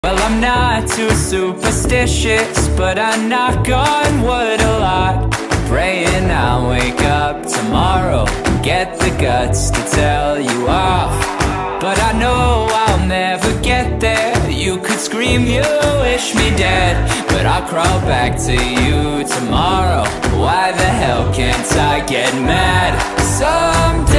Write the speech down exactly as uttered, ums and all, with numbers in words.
Well, I'm not too superstitious, but I knock on wood a lot, praying I'll wake up tomorrow, get the guts to tell you off. But I know I'll never get there. You could scream you wish me dead, but I'll crawl back to you tomorrow. Why the hell can't I get mad? Sometimes